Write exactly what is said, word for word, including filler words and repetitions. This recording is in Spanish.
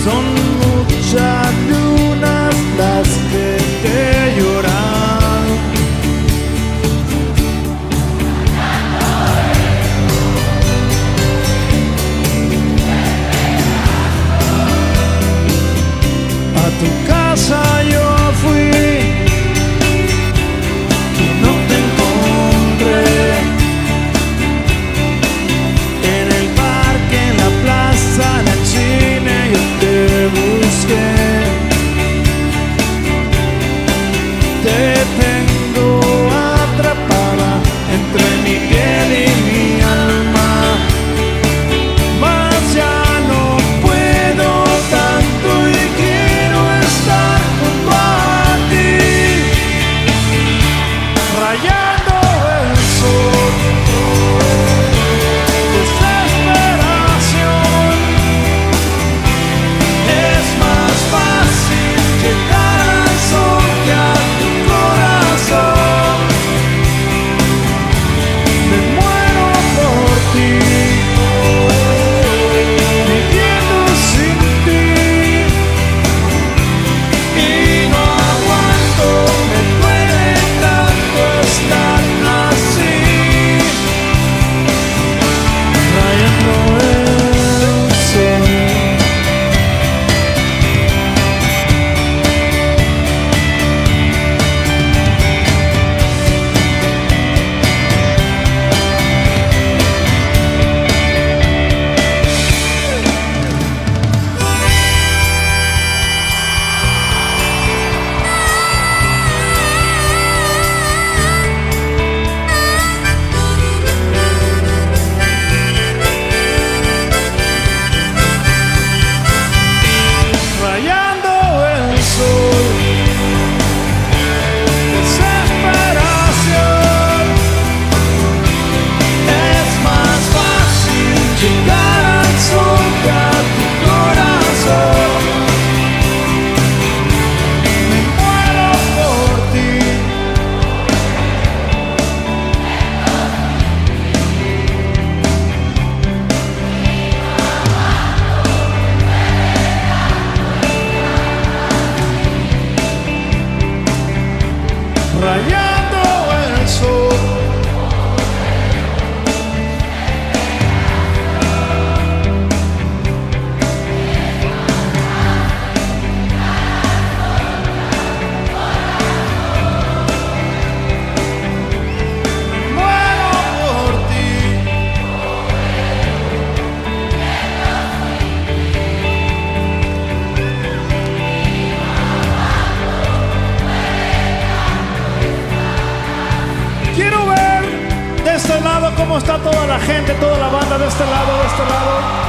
Son muchas lunas las que te lloran. A tu casa yo fui, y no te encontré. En el parque, en la plaza, en el cine yo te busqué. Te tengo atrapada entre mi piel y mi alma, mas ya no puedo tanto y quiero estar junto a ti, rayando el sol. Desesperación, es más fácil llegar al sol que a tu corazón. Me muero por ti, viviendo sin ti, y no aguanto, me duele tanto estar así, rayando el sol. Rayando el sol, desesperación, es más fácil llegar al sol que a tu corazón. Me muero por ti, rayando el sol. Me muero por ti, quiero ver de este lado cómo está toda la gente, toda la banda de este lado, de este lado.